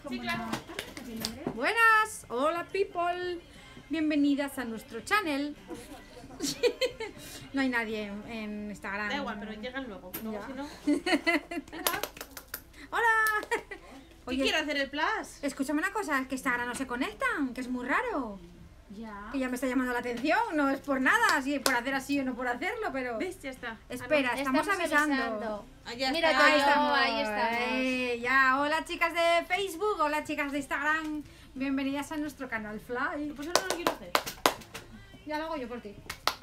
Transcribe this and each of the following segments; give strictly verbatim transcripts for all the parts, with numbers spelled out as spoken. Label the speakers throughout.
Speaker 1: Sí, claro.
Speaker 2: Buenas, hola people, bienvenidas a nuestro channel. No hay nadie en, en Instagram.
Speaker 1: Da igual, pero llegan luego. Luego
Speaker 2: Ya.
Speaker 1: si no. Venga.
Speaker 2: Hola.
Speaker 1: ¿Qué
Speaker 2: Oye,
Speaker 1: quiere hacer el plus?
Speaker 2: escúchame una cosa, es que Instagram no se conectan, que es muy raro.
Speaker 1: Ya.
Speaker 2: Que ya me está llamando la atención, no es por nada, así por hacer así o no por hacerlo, pero...
Speaker 1: ¿Ves? Ya está.
Speaker 2: Espera, estamos, avisando.
Speaker 1: Ah, ya
Speaker 3: Mira,
Speaker 1: está.
Speaker 3: Toyo,
Speaker 2: Ahí estamos.
Speaker 3: ahí estamos.
Speaker 2: Eh, ya, hola chicas de Facebook, hola chicas de Instagram, bienvenidas a nuestro canal Fly.
Speaker 1: Pues eso no lo quiero hacer.
Speaker 2: Ya lo hago yo por ti.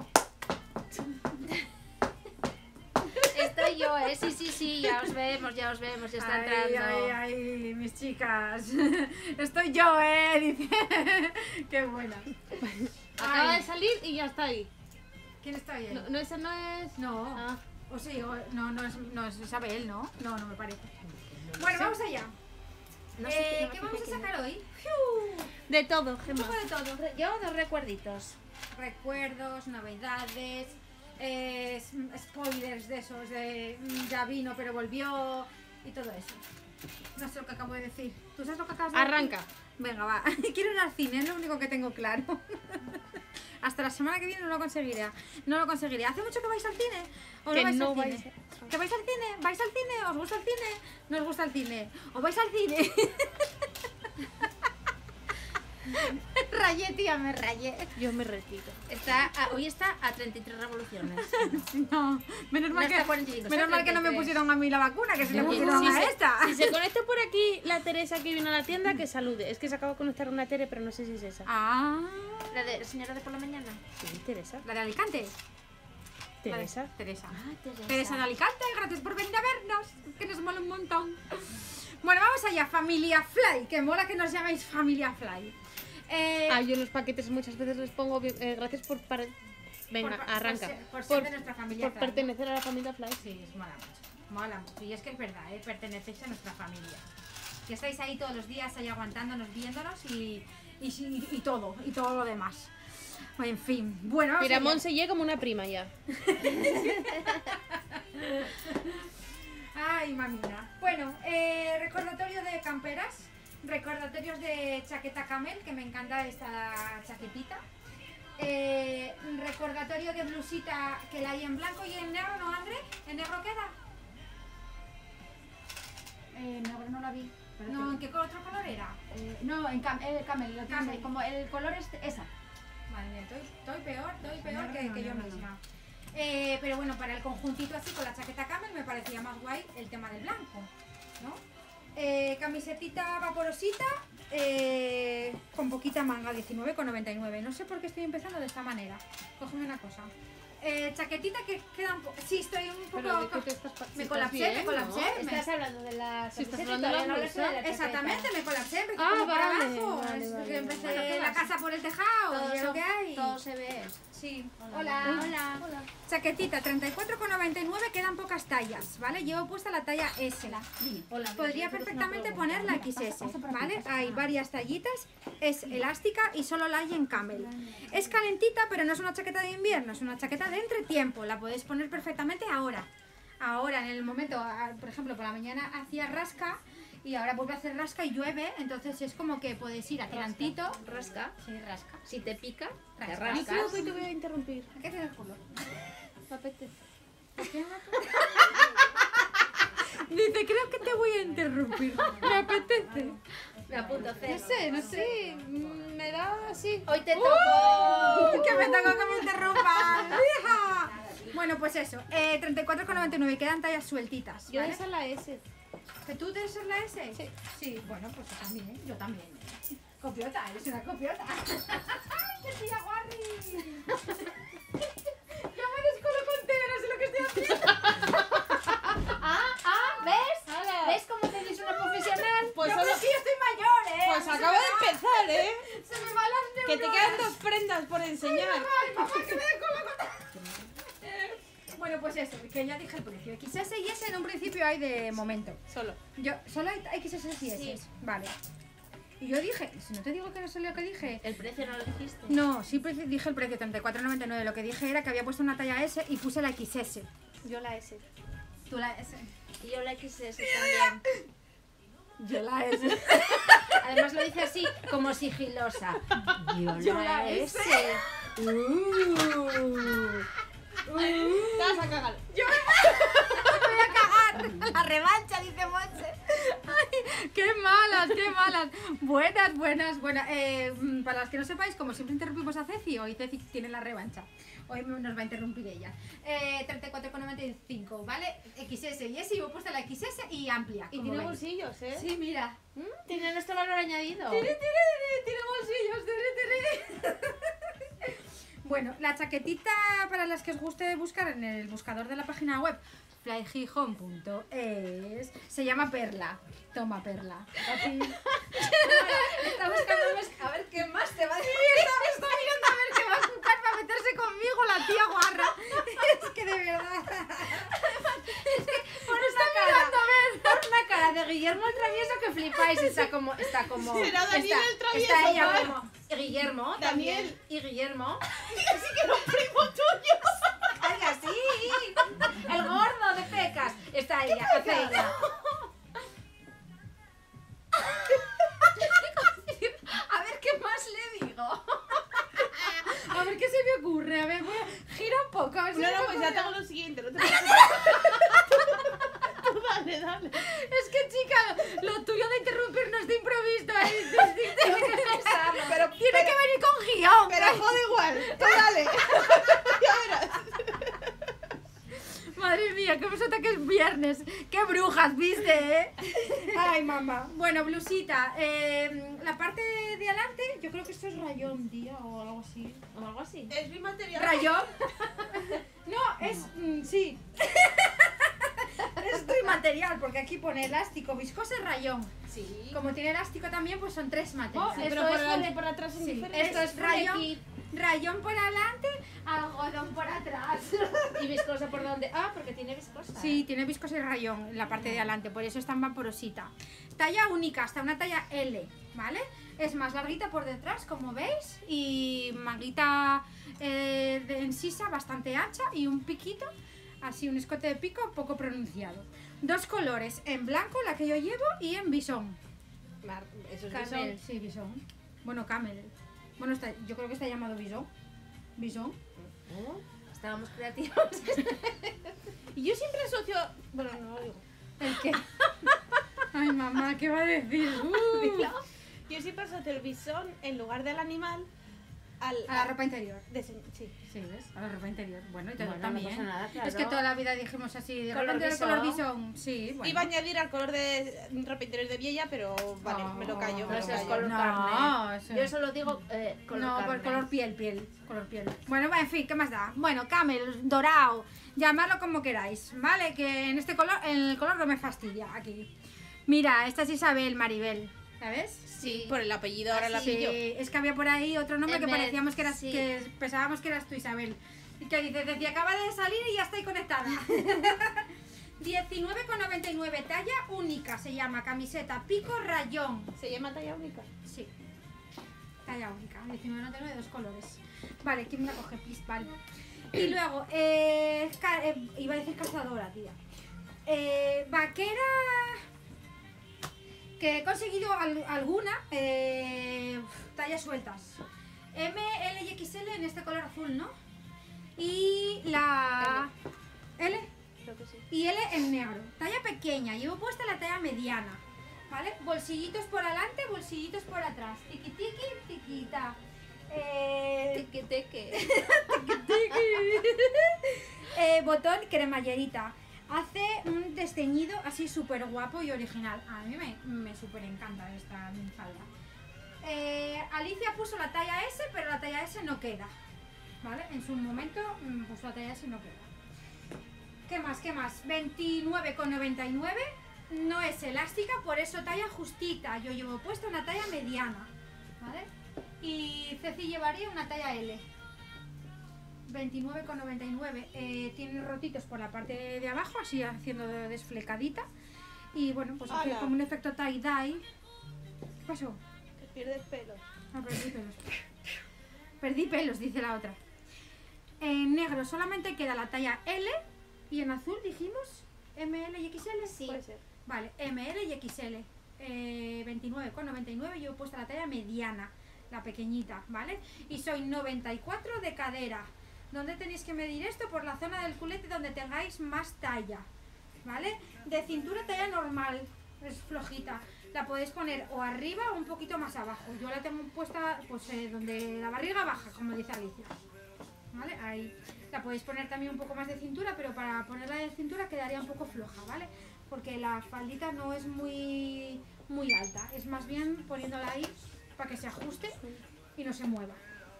Speaker 3: Estoy yo, ¿eh? Sí, sí, sí, ya os vemos, ya os vemos, ya está
Speaker 2: Ay,
Speaker 3: entrando.
Speaker 2: ay, ay, mis chicas. Estoy yo, eh, dice. Qué buena.
Speaker 1: Acaba
Speaker 2: Ay,
Speaker 1: de salir y ya está ahí.
Speaker 2: ¿Quién está ahí?
Speaker 1: No, no ese no es.
Speaker 2: No.
Speaker 1: Ah.
Speaker 2: O sí, o- no, no es, no es Isabel, ¿no? No, no me parece. Bueno, vamos allá.
Speaker 3: No sé
Speaker 2: Eh,
Speaker 3: qué-
Speaker 2: ¿Qué
Speaker 3: no
Speaker 2: vamos
Speaker 3: sé
Speaker 2: a
Speaker 3: qué-
Speaker 2: sacar hoy? ¡Fiu!
Speaker 1: De todo,
Speaker 2: Un
Speaker 1: Gemma.
Speaker 2: poco de todo.
Speaker 3: Re- Yo dos recuerditos.
Speaker 2: Recuerdos, novedades, eh, s- spoilers de esos, de mm, ya vino pero volvió y todo eso. No sé lo que acabo de decir. ¿Tú sabes lo que acabas de decir?
Speaker 1: Arranca.
Speaker 2: Venga, va. Quiero ir al cine, es lo único que tengo claro. Hasta la semana que viene no lo conseguiré. No lo conseguiré. ¿Hace mucho que vais al cine? ¿O no
Speaker 1: Que
Speaker 2: vais
Speaker 1: no
Speaker 2: al
Speaker 1: vais
Speaker 2: cine? ¿Que vais al cine? ¿Vais al cine? ¿Os gusta el cine? ¿No os gusta el cine? ¿O vais al cine? Rayé, tía, me rayé.
Speaker 1: Yo me retiro.
Speaker 3: Está a- hoy está a treinta y tres revoluciones.
Speaker 2: No, menos mal
Speaker 3: No
Speaker 2: que,
Speaker 3: está cuarenta y cinco,
Speaker 2: menos
Speaker 3: está
Speaker 2: mal que no me
Speaker 3: treinta y tres.
Speaker 2: pusieron a mí la vacuna, que se le
Speaker 1: Sí,
Speaker 2: pusieron
Speaker 1: sí,
Speaker 2: a
Speaker 1: sí.
Speaker 2: esta.
Speaker 1: Si se conecta por aquí la Teresa que viene a la tienda, que salude. Es que se acaba de conectar una Tere, pero no sé si es esa.
Speaker 2: Ah,
Speaker 3: La de la señora de por la mañana.
Speaker 1: Sí, Teresa.
Speaker 2: la de Alicante. La de-
Speaker 1: Teresa.
Speaker 2: Teresa.
Speaker 3: Ah, Teresa.
Speaker 2: Teresa de Alicante, gracias por venir a vernos, que nos mola un montón. Bueno, vamos allá, Familia Fly, que mola que nos llaméis Familia Fly. Eh,
Speaker 1: Ah, yo los paquetes muchas veces les pongo eh, gracias por pare- Venga,
Speaker 2: por- por
Speaker 1: arranca.
Speaker 2: ser- por ser de nuestra familia
Speaker 1: por
Speaker 2: Fly.
Speaker 1: pertenecer a la familia Fly.
Speaker 2: Sí, es mola mucho, mola mucho. Y es que es verdad, ¿eh? Pertenecéis a nuestra familia. Que estáis ahí todos los días, ahí aguantándonos, viéndonos y, y, y- y todo, y todo lo demás. En fin, bueno, vamos
Speaker 1: Mira,
Speaker 2: allá.
Speaker 1: Monse llega como una prima ya.
Speaker 2: Ay, mamina. Bueno, eh, recordatorio de camperas, recordatorios de chaqueta camel, que me encanta esta chaquetita. Eh, recordatorio de blusita que la hay en blanco y en negro, ¿no, André? ¿En negro queda?
Speaker 4: Eh, negro no la vi. pero
Speaker 2: No,
Speaker 4: te-
Speaker 2: ¿en qué co- otro color era?
Speaker 4: eh, no, en cam el camel, lo tienes
Speaker 2: Camel.
Speaker 4: ahí, como el color es esa.
Speaker 2: Madre mía, estoy, estoy peor, estoy peor
Speaker 4: No,
Speaker 2: que,
Speaker 4: no,
Speaker 2: que yo
Speaker 4: no, no,
Speaker 2: misma. Eh, pero bueno, para el conjuntito así con la chaqueta camel me parecía más guay el tema del blanco, ¿no? Eh, camisetita vaporosita eh, con poquita manga, diecinueve con noventa y nueve. No sé por qué estoy empezando de esta manera. Cógeme una cosa. Eh, chaquetita que queda un poco... Sí, estoy un poco...
Speaker 1: Pero ¿de qué te estás pa-
Speaker 2: me
Speaker 1: si
Speaker 2: colapsé,
Speaker 1: estás bien,
Speaker 2: me colapsé.
Speaker 1: ¿no?
Speaker 2: me-
Speaker 4: Estás hablando de la
Speaker 1: Si estás
Speaker 4: camiseta y
Speaker 1: hablando de
Speaker 4: todavía
Speaker 1: la
Speaker 4: no hablas de la
Speaker 1: blusa.
Speaker 4: chaqueta.
Speaker 2: Exactamente, me colapsé, empecé
Speaker 1: Ah,
Speaker 2: como por
Speaker 1: vale,
Speaker 2: abajo.
Speaker 1: vale,
Speaker 2: es
Speaker 1: vale,
Speaker 2: que empecé
Speaker 1: vale.
Speaker 2: la casa por el tejado,
Speaker 4: Todo,
Speaker 2: y es lo que hay.
Speaker 4: todo se ve.
Speaker 2: Sí.
Speaker 4: Hola.
Speaker 2: Hola. Chaquetita treinta y cuatro con noventa y nueve, quedan pocas tallas, ¿vale? Llevo puesta la talla S.
Speaker 4: Hola.
Speaker 2: Podría perfectamente poner la equis ese, ¿vale? Hay varias tallitas, es elástica y solo la hay en camel. Es calentita, pero no es una chaqueta de invierno, es una chaqueta de entretiempo, la podéis poner perfectamente ahora. Ahora, en el momento, ah, por ejemplo, por la mañana hacía rasca y ahora vuelve a hacer rasca y llueve, entonces es como que podéis ir adelantito.
Speaker 3: Rasca.
Speaker 2: Sí, rasca.
Speaker 3: Si te pica, te
Speaker 2: Rasca.
Speaker 1: Ay,
Speaker 3: rascas.
Speaker 1: creo que te voy a interrumpir.
Speaker 2: ¿A qué te das culo?
Speaker 1: Me apetece.
Speaker 2: Dice, creo que te voy a interrumpir. Me apetece.
Speaker 3: Me apunto a hacer.
Speaker 2: No sé, no sé. mm, Me da así.
Speaker 3: Hoy te toco.
Speaker 2: Que me tengo que me interrumpan. ¡Hija! Bueno, pues eso. Eh, treinta y cuatro con noventa y nueve. Quedan tallas sueltitas.
Speaker 1: Yo
Speaker 2: ¿vale?
Speaker 1: esa la S.
Speaker 2: ¿Que tú debes ser la S?
Speaker 1: Sí.
Speaker 2: Sí, bueno, pues yo también. Yo también. Copiota, eres una copiota. ¡Ay, qué tía Guarri! Yo me descoloco entera, no sé lo que estoy haciendo.
Speaker 4: Ah, ah, ¿ves?
Speaker 1: Hala.
Speaker 4: ¿Ves cómo tenéis una profesional?
Speaker 1: Pues
Speaker 2: yo
Speaker 1: solo-
Speaker 2: pues sí estoy mayor, ¿eh?
Speaker 1: Pues
Speaker 2: Se
Speaker 1: acabo
Speaker 2: me
Speaker 1: de
Speaker 2: va-
Speaker 1: empezar, ¿eh?
Speaker 2: Se me van las
Speaker 1: Que te
Speaker 2: neuronas.
Speaker 1: quedan dos prendas por enseñar.
Speaker 2: Ay, mamá, que me descoloco. Bueno, pues eso, que ya dije el precio. equis ese y S en un principio hay de momento.
Speaker 1: Solo.
Speaker 2: Yo, solo hay equis ese y S.
Speaker 3: Sí.
Speaker 2: Vale. Y yo dije, si no te digo que no sé lo que dije.
Speaker 3: El precio no lo dijiste.
Speaker 2: No, sí pre- dije el precio, treinta y cuatro noventa y nueve. Lo que dije era que había puesto una talla S y puse la equis ese.
Speaker 1: Yo la S.
Speaker 2: Tú la S.
Speaker 3: Y yo la equis ese también.
Speaker 2: Yo la S.
Speaker 4: Además lo dice así, como sigilosa. Yo,
Speaker 2: Yo
Speaker 4: la
Speaker 2: la
Speaker 4: S.
Speaker 2: Uh, uh.
Speaker 1: Te vas a cagar.
Speaker 2: Voy a cagar. La revancha, dice Monse. Ay, qué malas, qué malas. Buenas, buenas, buenas. Eh, mm, para las que no sepáis, como siempre interrumpimos a Ceci, hoy Ceci tiene la revancha. Hoy nos va a interrumpir ella. Eh, treinta y cuatro con noventa y cinco, ¿vale? equis ese y ese, y he puesto la equis ese y amplia.
Speaker 1: Y
Speaker 2: como
Speaker 1: tiene
Speaker 2: veis.
Speaker 1: bolsillos, ¿eh?
Speaker 2: Sí, mira.
Speaker 4: Tiene nuestro valor añadido.
Speaker 2: Tiene, tiene, tiene, tiene bolsillos, tiene, tiene. Bueno, la chaquetita para las que os guste buscar en el buscador de la página web flyhome punto es se llama Perla. Toma, Perla. Así.
Speaker 4: Está buscando más- a ver qué más te va a decir.
Speaker 2: Sí, está, está mirando a ver qué va a buscar para meterse conmigo la tía guarra. Es que de verdad.
Speaker 4: Por una cara, por una cara de Guillermo el Travieso que flipáis. Está como, está como.
Speaker 1: Será Daniel
Speaker 4: está,
Speaker 1: el Travieso,
Speaker 4: está ella
Speaker 1: ¿no?
Speaker 4: como. Y Guillermo
Speaker 1: Daniel.
Speaker 4: también. Y Guillermo.
Speaker 1: Así que no primo tuyo.
Speaker 4: Ay, así. El gordo de pecas. Está ella, hace ella. A ver qué más le digo.
Speaker 2: A ver qué se me ocurre. A ver, voy a gira un poco. A ver si
Speaker 1: No,
Speaker 2: se
Speaker 1: no,
Speaker 2: me
Speaker 1: pues ya
Speaker 2: ocurre.
Speaker 1: tengo lo siguiente. No te preocupes. Tú dale, dale.
Speaker 2: Es que, chica, lo tuyo de interrumpirnos de improviso es distinto.
Speaker 4: Tengo que pensarlo.
Speaker 1: Pero,
Speaker 2: Tiene
Speaker 1: pero,
Speaker 2: que venir con guión.
Speaker 1: pero jode igual. Tú dale. Ya verás.
Speaker 2: Madre mía, que se que es viernes. ¡Qué brujas, viste, eh! Ay, mamá. Bueno, blusita. eh, la parte de adelante, yo creo que esto es rayón, tía, o algo así.
Speaker 4: O algo así.
Speaker 1: Es mi material.
Speaker 2: ¿Rayón? No, es... mm, sí. Es trimaterial, porque aquí pone elástico, viscosa y rayón.
Speaker 4: Sí.
Speaker 2: Como tiene elástico también, pues son tres materiales.
Speaker 1: Sí,
Speaker 4: Esto
Speaker 1: pero por
Speaker 4: es
Speaker 1: delante
Speaker 4: full-
Speaker 1: y por atrás es
Speaker 2: sí.
Speaker 1: diferente.
Speaker 4: Esto es
Speaker 2: rayón.
Speaker 4: rayón.
Speaker 2: Rayón por adelante, algodón por atrás.
Speaker 4: ¿Y viscosa por dónde? Ah, porque tiene viscosa.
Speaker 2: Sí, tiene viscosa y rayón en la parte de adelante, por eso está más porosita. Talla única, hasta una talla L, ¿vale? Es más larguita por detrás, como veis, y manguita eh, de en sisa bastante ancha y un piquito, así un escote de pico poco pronunciado. Dos colores, en blanco, la que yo llevo, y en bisón.
Speaker 1: Mar- Eso es
Speaker 2: Camel,
Speaker 1: bisón.
Speaker 2: sí, bisón. Bueno, camel. Bueno, está, yo creo que está llamado bisón. Bisón.
Speaker 4: Oh, estábamos creativos.
Speaker 1: Y yo siempre asocio... Bueno, no lo digo.
Speaker 2: ¿El qué? Ay, mamá, ¿qué va a decir? Uh,
Speaker 1: Yo siempre asocio el bisón en lugar del animal al...
Speaker 2: a la ropa interior.
Speaker 1: de se- sí.
Speaker 2: Sí, ¿ves? A la ropa interior. Bueno, y todo
Speaker 4: Bueno,
Speaker 2: también.
Speaker 4: no pasa nada, claro.
Speaker 2: Es que toda la vida dijimos así, de
Speaker 4: Color
Speaker 2: repente el
Speaker 4: bisón.
Speaker 2: color bisón. Sí, bueno.
Speaker 1: Iba a añadir al color de ropa interior de Viella, pero vale, me lo callo.
Speaker 2: Oh,
Speaker 1: Me
Speaker 4: No
Speaker 1: lo
Speaker 4: seas
Speaker 1: callo.
Speaker 4: color
Speaker 2: No,
Speaker 4: carne.
Speaker 2: eso-
Speaker 4: Yo solo digo eh, color
Speaker 2: no,
Speaker 4: carne.
Speaker 2: por color piel, piel, color piel. Bueno, va, en fin, ¿qué más da? Bueno, camel, dorado, llamadlo como queráis, ¿vale? Que en este color, en el color no me fastidia aquí. Mira, esta es Isabel Maribel, ¿sabes?
Speaker 1: Sí, por el apellido, ahora el
Speaker 2: Sí,
Speaker 1: apellido.
Speaker 2: es que había por ahí otro nombre que
Speaker 4: Emer,
Speaker 2: parecíamos que eras,
Speaker 4: sí.
Speaker 2: que pensábamos que eras tú, Isabel. Y que dice, decía, acaba de salir y ya estoy conectada. diecinueve con noventa y nueve, talla única, se llama camiseta pico rayón.
Speaker 1: Se llama talla única.
Speaker 2: Sí, talla única, diecinueve con noventa y nueve, dos colores. Vale, ¿quién me la coge? Please, vale. Y luego, eh, ca- eh, iba a decir cazadora, tía. Eh, vaquera, que he conseguido al- alguna, eh, tallas sueltas. M, L y equis ele en este color azul, ¿no? Y la... L
Speaker 1: Creo que sí.
Speaker 2: y L en negro. Talla pequeña, llevo puesta la talla mediana. ¿Vale? Bolsillitos por adelante, bolsillitos por atrás. Tiki tiki, tiquita. Eh,
Speaker 4: Teque, teque.
Speaker 2: eh, botón cremallerita. Hace un desteñido así súper guapo y original. A mí me, me súper encanta esta minifalda. Eh, Alicia puso la talla ese, pero la talla ese no queda. ¿Vale? En su momento mm, puso la talla ese y no queda. ¿Qué más? ¿Qué más? veintinueve con noventa y nueve. No es elástica, por eso talla justita. Yo llevo puesta una talla mediana. ¿Vale? Y Ceci llevaría una talla ele. veintinueve con noventa y nueve. Eh, tiene rotitos por la parte de abajo, así haciendo de desflecadita. Y bueno, pues hace
Speaker 1: ¡Hala!
Speaker 2: como un efecto tie-dye. ¿Qué pasó?
Speaker 1: Que pierdes pelo.
Speaker 2: Ah, perdí pelos. Perdí pelos, dice la otra. En negro solamente queda la talla ele. Y en azul dijimos eme ele y equis ele.
Speaker 4: Sí.
Speaker 1: Puede ser.
Speaker 2: Vale, eme ele y equis ele. eh, veintinueve con noventa y nueve, yo he puesto la talla mediana, la pequeñita, ¿vale? Y soy noventa y cuatro de cadera. ¿Dónde tenéis que medir esto? Por la zona del culete donde tengáis más talla, ¿vale? De cintura talla normal, es flojita. La podéis poner o arriba o un poquito más abajo. Yo la tengo puesta pues eh, donde la barriga baja, como dice Alicia. ¿Vale? Ahí. La podéis poner también un poco más de cintura, pero para ponerla de cintura quedaría un poco floja, ¿vale? Porque la faldita no es muy, muy alta. Es más bien poniéndola ahí para que se ajuste y no se mueva.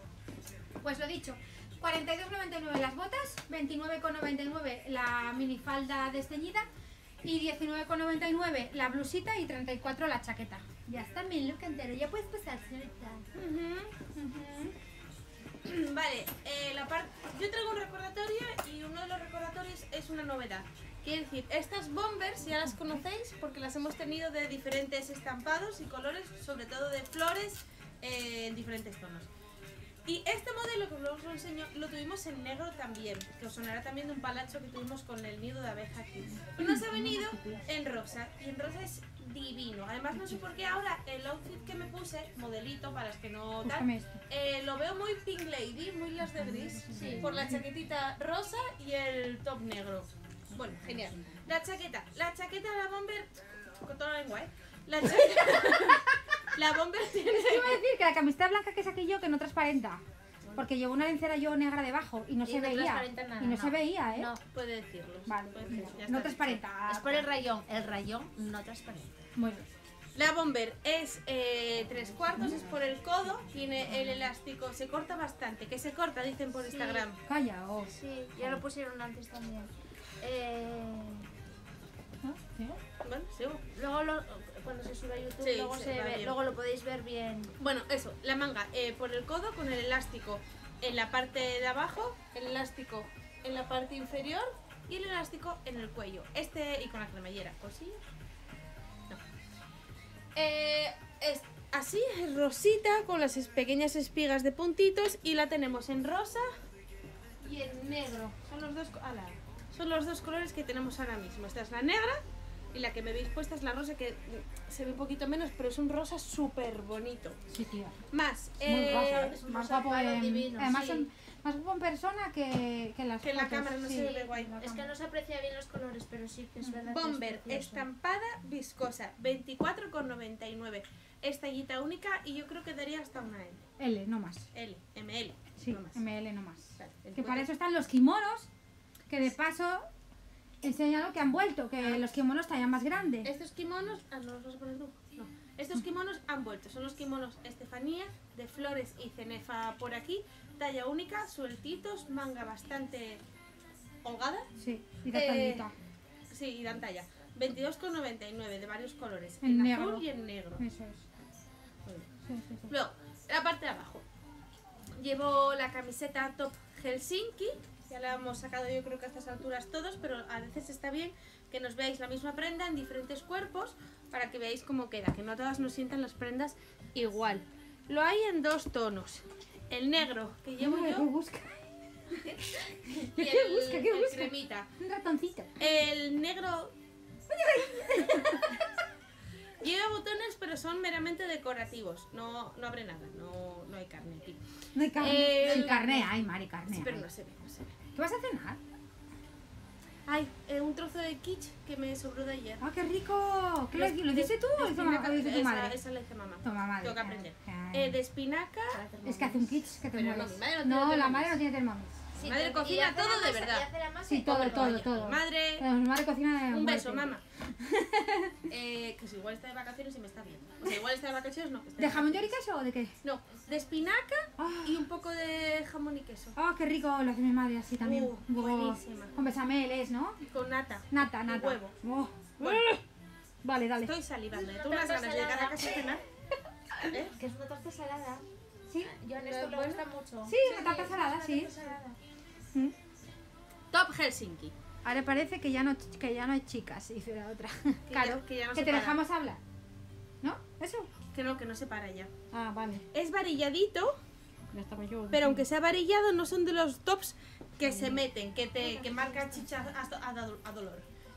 Speaker 2: Pues lo dicho, cuarenta y dos con noventa y nueve las botas, veintinueve con noventa y nueve la minifalda desteñida y diecinueve con noventa y nueve la blusita y treinta y cuatro la chaqueta. Ya está mi look entero, ya puedes pasar suelta.
Speaker 1: Ujú, ujú. Vale, eh, la parte yo traigo un recordatorio y uno de los recordatorios es una novedad. Quiere decir, estas bombers ya las conocéis porque las hemos tenido de diferentes estampados y colores, sobre todo de flores eh, en diferentes tonos. Y este modelo, que os lo enseño, lo tuvimos en negro también, que os sonará también de un palacho que tuvimos con el nido de abeja aquí. Pero nos ha venido en rosa, y en rosa es divino. Además, no sé por qué ahora el outfit que me puse, modelito, para las que no tal, eh, lo veo muy Pink Lady, muy las de gris,
Speaker 3: Sí.
Speaker 1: por la chaquetita rosa y el top negro. Bueno, genial. La chaqueta, la chaqueta de la bomber, con toda la lengua, ¿eh? La chaqueta, la bomber tiene...
Speaker 2: Es que iba a decir que la camiseta blanca que saqué yo que no transparenta. Porque llevo una lencera yo negra debajo y no
Speaker 3: Y
Speaker 2: se
Speaker 3: no
Speaker 2: veía.
Speaker 3: transparenta nada,
Speaker 2: Y no,
Speaker 3: no.
Speaker 2: se veía, ¿eh?
Speaker 3: No,
Speaker 1: Puede decirlo.
Speaker 2: Vale,
Speaker 1: puede
Speaker 2: mira,
Speaker 1: decirlo, ya
Speaker 2: no
Speaker 1: está.
Speaker 2: transparenta.
Speaker 3: es por el rayón. El rayón no transparente.
Speaker 2: Muy bien.
Speaker 1: La bomber es eh, tres cuartos, es por el codo, tiene el elástico, se corta bastante, que se corta, dicen por
Speaker 3: Sí.
Speaker 1: Instagram.
Speaker 2: Calla, oh.
Speaker 3: Sí, ya lo pusieron antes también. Eh,
Speaker 2: ¿No? ¿Sí?
Speaker 1: Bueno, sigo.
Speaker 3: luego lo, cuando se sube a YouTube,
Speaker 1: Sí,
Speaker 3: luego,
Speaker 1: se
Speaker 3: se
Speaker 1: va
Speaker 3: ve-
Speaker 1: bien.
Speaker 3: luego lo podéis ver bien.
Speaker 1: Bueno, eso, la manga eh, por el codo con el elástico en la parte de abajo, el elástico en la parte inferior y el elástico en el cuello. Este y con la cremallera, ¿cosillas? No. Eh, es así, es rosita con las es- pequeñas espigas de puntitos y la tenemos en rosa y en negro. Son los dos, co- ala, son los dos colores que tenemos ahora mismo. Esta es la negra y la que me veis puesta es la rosa, que mm, se ve un poquito menos, pero es un rosa súper bonito.
Speaker 2: Sí, tío.
Speaker 1: Más,
Speaker 2: Es muy
Speaker 1: eh,
Speaker 2: rosa, ¿eh?
Speaker 3: es un
Speaker 2: Más
Speaker 3: rosa
Speaker 2: guapo
Speaker 3: palo
Speaker 2: en...
Speaker 3: divino,
Speaker 2: Además
Speaker 3: sí.
Speaker 2: son más guapo en persona que, que en las
Speaker 1: que en la
Speaker 2: fotos,
Speaker 1: cámara no
Speaker 2: sí.
Speaker 1: se ve guay.
Speaker 3: Es que no se aprecia bien los colores, pero sí que es verdad. que es
Speaker 1: Bomber,
Speaker 3: precioso.
Speaker 1: estampada viscosa, veinticuatro con noventa y nueve. Es tallita única y yo creo que daría hasta una L.
Speaker 2: L, no más.
Speaker 1: L, M L.
Speaker 2: Sí,
Speaker 1: no más.
Speaker 2: M L no más.
Speaker 1: Vale, el
Speaker 2: Que para
Speaker 1: cuello-
Speaker 2: eso están los kimonos, que de paso enseñan lo que han vuelto, que los kimonos tallan más grande.
Speaker 1: Estos kimonos, ah, no los vas a poner tú. No. Estos kimonos han vuelto, son los kimonos Estefanía, de Flores y Cenefa por aquí, talla única, sueltitos, manga bastante holgada,
Speaker 2: Sí, y de
Speaker 1: Eh,
Speaker 2: tallita.
Speaker 1: sí, y dan talla. veintidós con noventa y nueve de varios colores,
Speaker 2: En
Speaker 1: en,
Speaker 2: negro.
Speaker 1: azul y en negro.
Speaker 2: Eso es. Sí, sí, sí.
Speaker 1: Luego, la parte de abajo. Llevo la camiseta top Helsinki, ya la hemos sacado yo creo que a estas alturas todos, pero a veces está bien que nos veáis la misma prenda en diferentes cuerpos para que veáis cómo queda, que no todas nos sientan las prendas igual. Lo hay en dos tonos, el negro que llevo
Speaker 2: Ay, ¿qué
Speaker 1: yo
Speaker 2: busca?
Speaker 1: y
Speaker 2: ¿Qué
Speaker 1: el,
Speaker 2: busca? ¿Qué
Speaker 1: el
Speaker 2: busca?
Speaker 1: cremita.
Speaker 2: Un ratoncito.
Speaker 1: El negro lleva botones pero son meramente decorativos, no, no abre nada, no, no hay carne aquí.
Speaker 2: No hay carne.
Speaker 1: El-
Speaker 2: Sí, carne hay, Mari, carne
Speaker 1: Sí, pero
Speaker 2: hay.
Speaker 1: no se ve, no se ve.
Speaker 2: ¿Qué vas a cenar?
Speaker 1: Ay, eh, un trozo de quiche que me sobró de ayer.
Speaker 2: ¡Ah, qué rico! ¿Qué lo,
Speaker 1: De-
Speaker 2: lo dices tú o
Speaker 1: de
Speaker 2: lo hizo,
Speaker 1: espinaca-
Speaker 2: ma- o lo hizo tu
Speaker 1: esa,
Speaker 2: madre?
Speaker 1: Esa la hice mamá.
Speaker 2: Toma, madre.
Speaker 1: Tengo que aprender.
Speaker 2: Ah,
Speaker 1: Eh, de espinaca.
Speaker 2: Es que hace un kits que te
Speaker 1: Pero no,
Speaker 2: mueres.
Speaker 1: mi madre no tiene
Speaker 2: No, la
Speaker 1: Thermomix.
Speaker 2: madre no tiene Thermomix.
Speaker 3: Sí,
Speaker 1: Madre
Speaker 3: te-
Speaker 1: cocina
Speaker 3: y hace
Speaker 1: todo
Speaker 3: la
Speaker 1: de
Speaker 3: masa-
Speaker 1: verdad.
Speaker 3: y hace la masa
Speaker 2: Sí,
Speaker 3: y
Speaker 2: todo,
Speaker 3: come
Speaker 2: todo,
Speaker 3: rollo.
Speaker 2: todo.
Speaker 1: Madre,
Speaker 2: Pero mi madre cocina de
Speaker 1: un beso,
Speaker 2: muerte.
Speaker 1: mamá. eh, que si igual está de vacaciones y me está viendo. O sea, igual está de vacaciones, no. que está
Speaker 2: ¿De jamón york y queso o de qué?
Speaker 1: No, de espinaca
Speaker 2: Ah.
Speaker 1: y un poco de jamón y queso.
Speaker 2: ¡Ah, qué rico! Lo hace mi madre así también.
Speaker 1: Uh,
Speaker 2: Luego,
Speaker 1: buenísima.
Speaker 2: con bechameles, ¿no?
Speaker 1: Con nata.
Speaker 2: Nata,
Speaker 1: Y
Speaker 2: nata.
Speaker 1: huevo.
Speaker 2: Oh.
Speaker 1: Bueno.
Speaker 2: Vale, dale.
Speaker 1: Estoy salivando.
Speaker 3: Una
Speaker 1: Tú unas
Speaker 3: tarta
Speaker 1: ganas de llegar a
Speaker 3: salada.
Speaker 1: casa a cenar. ¿Eh?
Speaker 3: Que es una torta salada.
Speaker 2: ¿Sí?
Speaker 3: Yo en esto le
Speaker 1: Bueno.
Speaker 3: gusta mucho.
Speaker 2: Sí, una tarta salada,
Speaker 3: una
Speaker 2: sí.
Speaker 3: torta salada.
Speaker 2: Mm.
Speaker 1: Top Helsinki.
Speaker 2: Ahora parece que ya no, que ya no hay chicas, dice la otra.
Speaker 1: ya-
Speaker 2: claro,
Speaker 1: que ya no
Speaker 2: que
Speaker 1: se
Speaker 2: te
Speaker 1: para.
Speaker 2: dejamos hablar. ¿No? ¿Eso?
Speaker 1: Que no, que no se para ya.
Speaker 2: Ah, vale.
Speaker 1: Es varilladito,
Speaker 2: Ya estaba yo.
Speaker 1: pero aunque sea varillado, no son de los tops que se meten, que te que marcan chichas a, a- a dolor.